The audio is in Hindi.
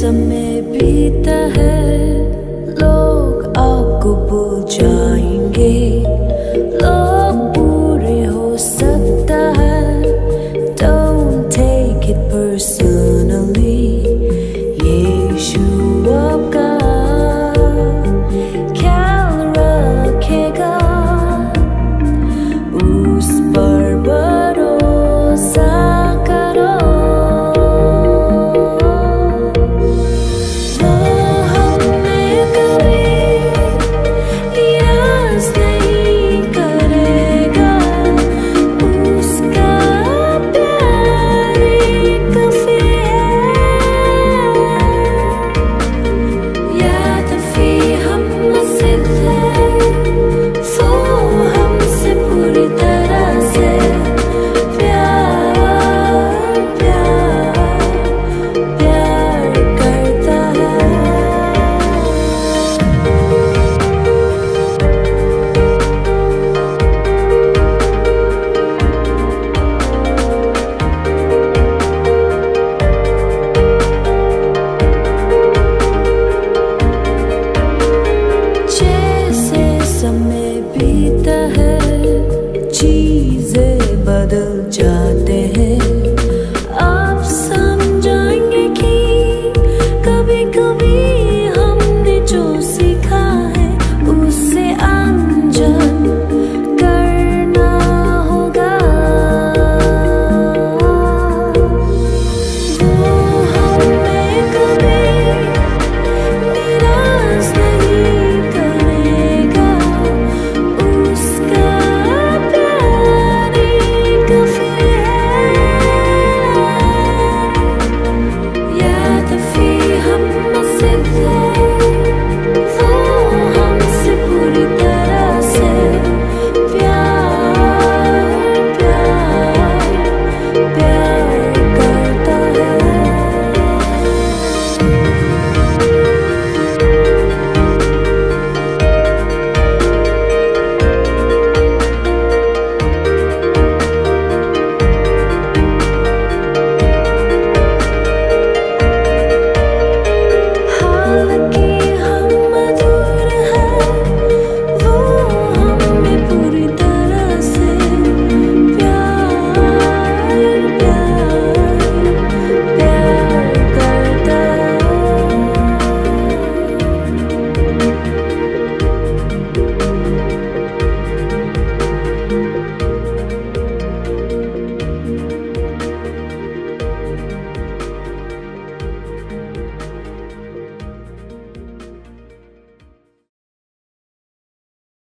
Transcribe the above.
समय बीता है, लोग आपको भूल जाएंगे, लोग बुरे हो सकता है। Don't take it personally, यीशु आपका ख्याल रखेगा, उस पर भरोसा करो। वो हमें कभी निराश नहीं करेगा, उसका प्यार ही काफी है। यद्यपि हम asiddh हैं, वो हमसे पूरी तरह से प्यार प्यार प्यार करता है। जैसे समय बीता है, चीजें बदल जाते